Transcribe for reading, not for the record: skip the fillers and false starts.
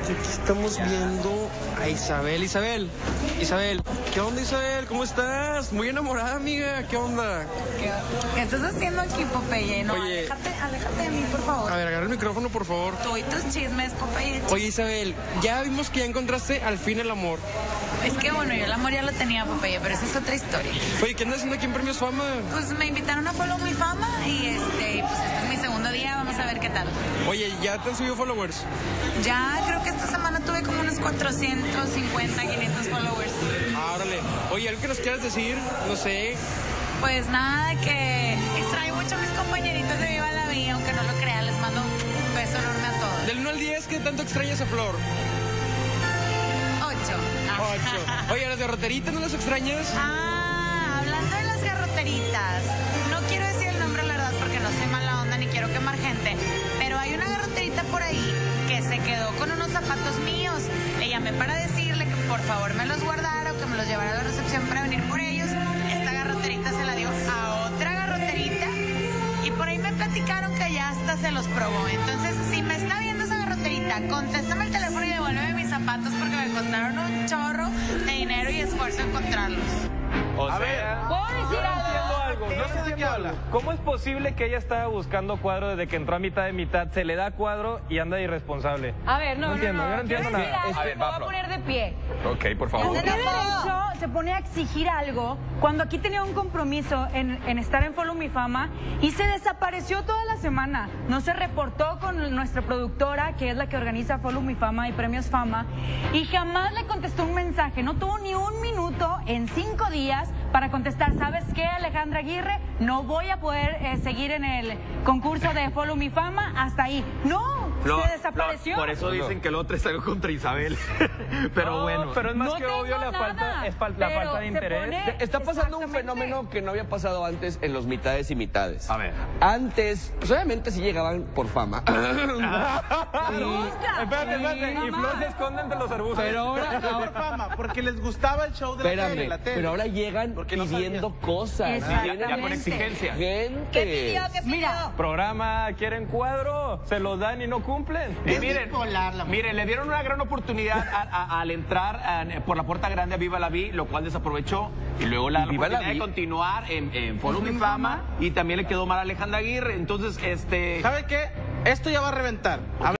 Aquí estamos viendo a Isabel. Isabel, ¿qué onda, Isabel? ¿Cómo estás? Muy enamorada, amiga. ¿Qué onda? ¿Qué estás haciendo aquí, Popeye? No, Oye, aléjate de mí, por favor. A ver, agarra el micrófono, por favor. Tú y tus chismes, Popeye. Oye, Isabel, ya vimos que ya encontraste al fin el amor. Es que bueno, yo el amor ya lo tenía, Popeye, pero esa es otra historia. Oye, ¿qué andas haciendo aquí en Premios Fama? Pues me invitaron a Follow Mi Fama y pues este es mi segundo día, vamos a ver qué tal. Oye, ¿ya te han subido followers? Ya creo que esta semana tuve como unos 450, 500 followers. Ah, órale. Oye, ¿algo que nos quieras decir? No sé. Pues nada, que extraño mucho a mis compañeritos de Viva la Vida, aunque no lo crean, les mando un beso enorme a todos. Del 1 al 10, ¿qué tanto extrañas a Flor? 8. 8. Oye, ¿las garroteritas no las extrañas? Hablando de las garroteritas, no quiero decir el nombre, la verdad, porque no soy mala onda ni quiero quemar gente, pero hay una garroterita por ahí que se quedó con unos zapatos míos. Le llamé para decirle que por favor me los guardara o que me los llevara a la recepción para venir por ellos. Esta garroterita se la dio a otra garroterita y por ahí me platicaron que ya hasta se los probó. Entonces, si me está viendo esa garroterita, contéstame el teléfono y devuélveme mis zapatos porque me costaron un chorro de dinero y esfuerzo encontrarlos. A ver, ¿puedo decir algo? No sé de qué habla. ¿Cómo es posible que ella estaba buscando cuadro desde que entró a mitad, se le da cuadro y anda de irresponsable? A ver, no entiendo, yo no entiendo nada. A ver, me voy a poner de pie. Ok, por favor. ¿Qué derecho se pone a exigir algo cuando aquí tenía un compromiso en estar en Follow Mi Fama y se desapareció toda la semana? No se reportó con nuestra productora, que es la que organiza Follow Mi Fama y Premios Fama, y jamás le contestó un mensaje. No tuvo ni un minuto en 5 días para contestar. ¿Sabes qué, Alejandra Aguirre? No voy a poder seguir en el concurso de Follow Mi Fama hasta ahí. No, se desapareció. Por eso dicen que el otro es algo contra Isabel. Pero No, bueno. pero es más No que obvio tengo la nada, falta pero de se interés. pone- Está pasando un Exactamente. fenómeno que no había pasado antes en los mitades y mitades. A ver. Antes, pues obviamente sí llegaban por fama. Espérate, y Flor se esconde entre los arbustos. Pero ahora, Por fama, porque les gustaba el show de la tele, espérame, la tele. pero ahora llegan Porque no pidiendo cosas. Exactamente. Ya con exigencia. Gente. Mira, Programa, quieren cuadro, se los dan y no cumplen. Y Es miren, bipolar la miren, le dieron una gran oportunidad al entrar por la puerta grande a Viva la Vi, lo cual desaprovechó. Y luego la Viva la oportunidad de Vi. continuar en Follow Mi Fama. Y también le quedó mal a Alejandra Aguirre. Entonces, ¿Sabe qué? Esto ya va a reventar. A